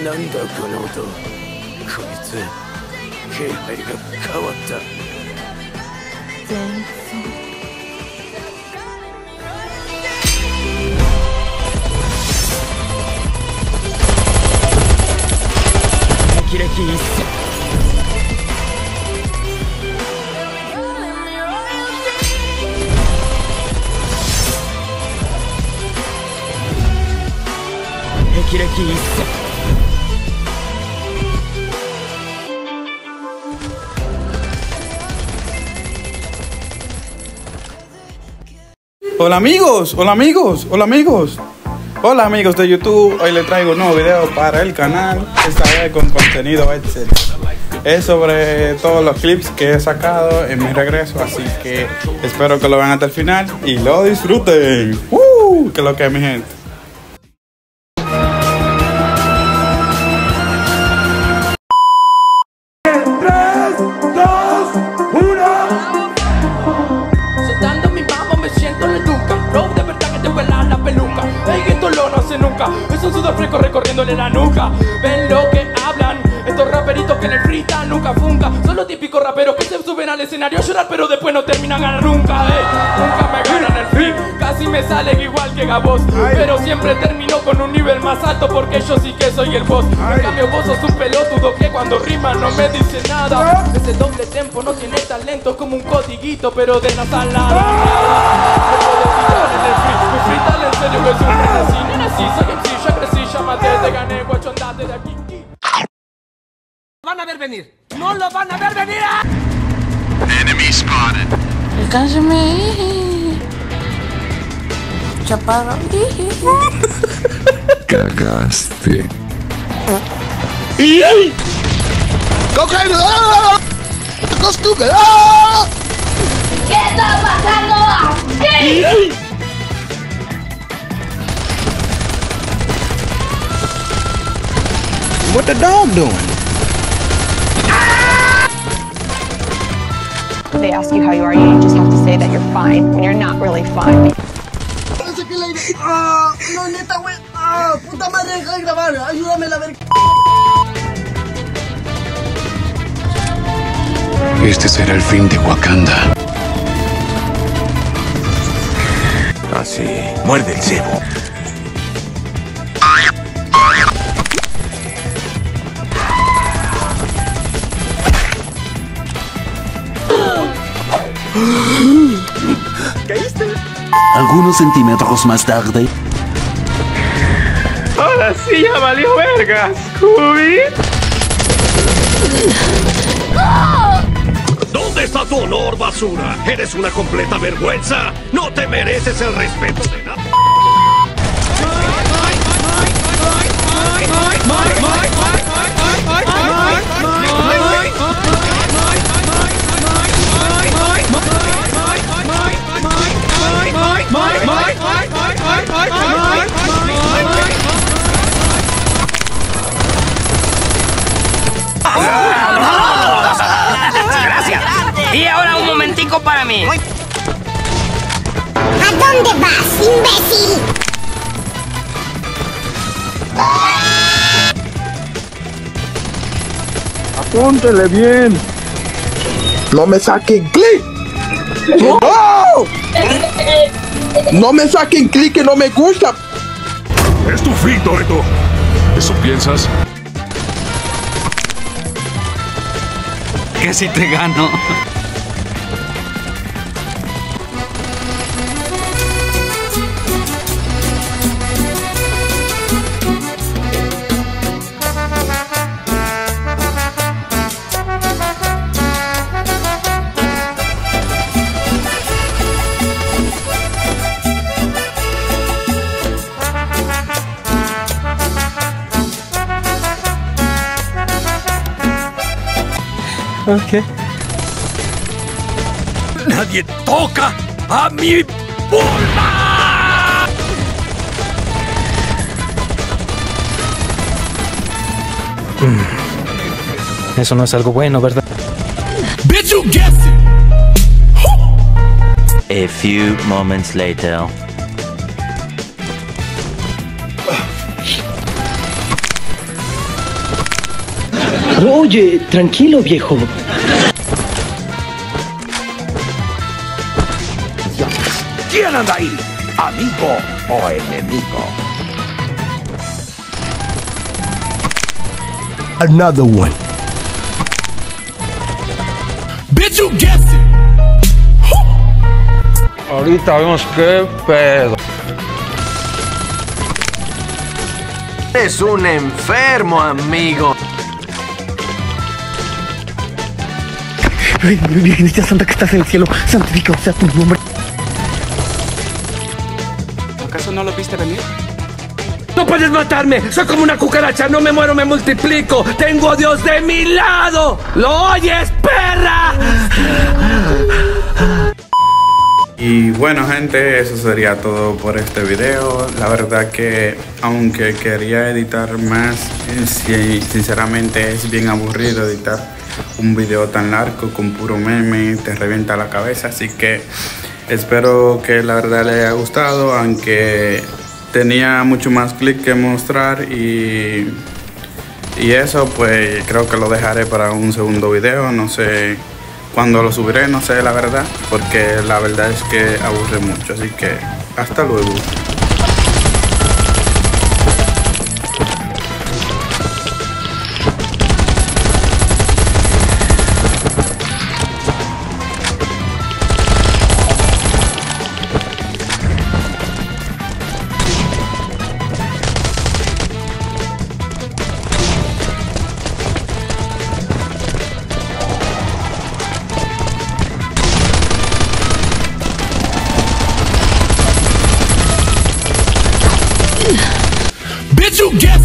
なんだこの音。こいつ気配が変わった。 前奏。 歴々一閃。歴々一閃。 Hola amigos, hola amigos, hola amigos. Hola amigos de YouTube, hoy les traigo un nuevo video para el canal, esta vez con contenido extra. Es sobre todos los clips que he sacado en mi regreso, así que espero que lo vean hasta el final y lo disfruten. Que lo que es mi gente. Es un sudor fresco recorriéndole la nuca. Ven lo que hablan estos raperitos que en el freestyle nunca funca. Son los típicos raperos que se suben al escenario a llorar pero después no terminan ganar nunca. Nunca me ganan el free. Casi me salen igual que Gabos, pero siempre termino con un nivel más alto porque yo sí que soy el boss. En cambio vos sos un pelotudo que cuando rima no me dice nada. Ese doble tempo no tiene talento, es como un codiguito pero de nasal nada. Mi freestyle en serio que es un así, no nací, soy MC, ya crecí, ya maté, te gané, guacho, andate de aquí. Van a ver venir, no lo van a ver venir. Enemy spotted. Alcánzame. Chaparro. Cagaste. ¿Qué está pasando aquí? What the dog doing? They ask you how you are, you just have to say that you're fine when you're not really fine. No, neta, güey. Puta madre, deja de grabar. Ayúdame a la verga. Este será el fin de Wakanda. Así, muerde el cebo. ¿Caíste? Algunos centímetros más tarde. Ahora sí ya valió verga, Scooby. ¿Dónde está tu honor, basura? Eres una completa vergüenza. No te mereces el respeto de nada. Gracias. Y ahora un momentico para mí. ¿A dónde vas, imbécil? Apúntele bien. No me saquen clic. ¡No! No me saquen clic que no me gusta. Es tu fin, Toretto. ¿Eso piensas? Que si te gano. Ok. ¡Nadie toca a mi vulva! Eso no es algo bueno, ¿verdad? Bitch, you guessed it! A few moments later. Oye, tranquilo, viejo. ¿Quién anda ahí? ¿Amigo o enemigo? Another one. Bitch, you guessed it. Ahorita vemos qué pedo. Es un enfermo, amigo. Virgencita Santa que estás en el cielo, santificado sea tu nombre. ¿Acaso no lo viste venir? ¡No puedes matarme! ¡Soy como una cucaracha! ¡No me muero, me multiplico! ¡Tengo a Dios de mi lado! ¿Lo oyes, perra? Y bueno, gente, eso sería todo por este video. La verdad que aunque quería editar más, sinceramente es bien aburrido editar un video tan largo con puro meme, te revienta la cabeza. Así que espero que la verdad les haya gustado, aunque tenía mucho más clips que mostrar y eso pues creo que lo dejaré para un segundo video. No sé cuándo lo subiré, no sé la verdad, porque la verdad es que aburre mucho. Así que hasta luego. Bitch, you get